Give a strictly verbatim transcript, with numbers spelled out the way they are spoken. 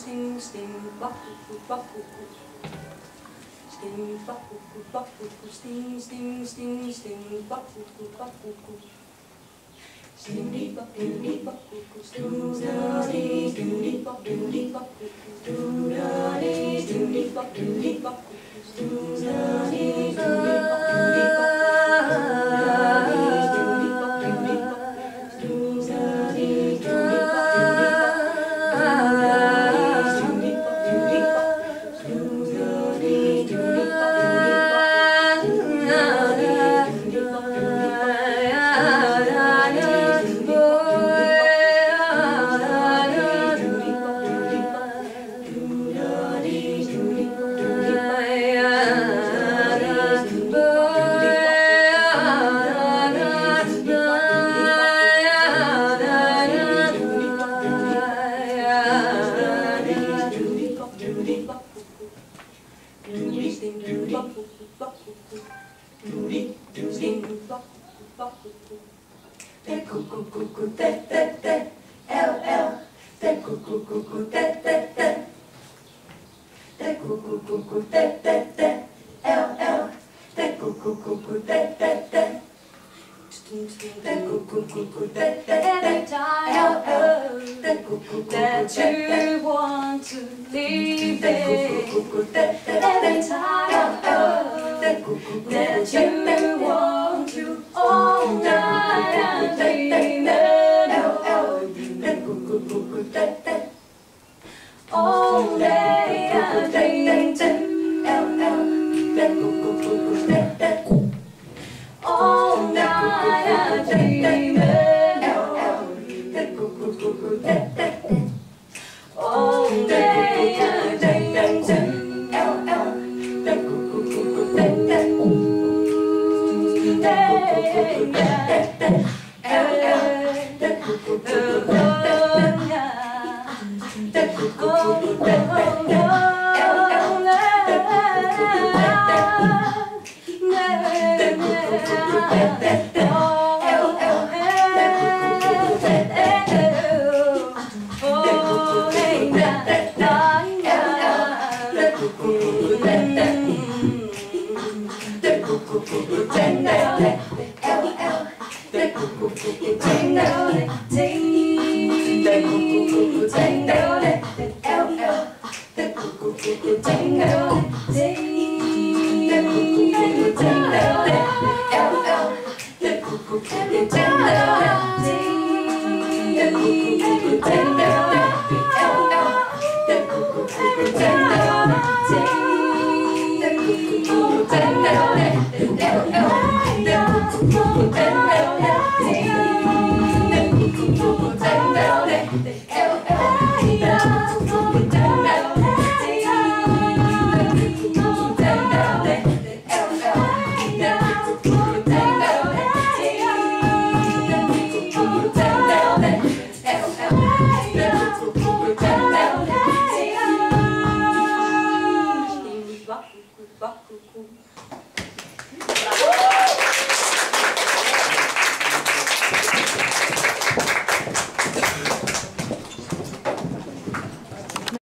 sting, sting, bop, bop, bop, sting, bop, bop, sting, sting, sting, sting, bop, bop, bop, sting, bop, bop, sting, sting, sting, bop, bop, sting, bop, bop, sting, every time that you want to leave it, every time that you want to all night and dream it, all day and dream too, all night and dream it, all day and dream too. Jingle,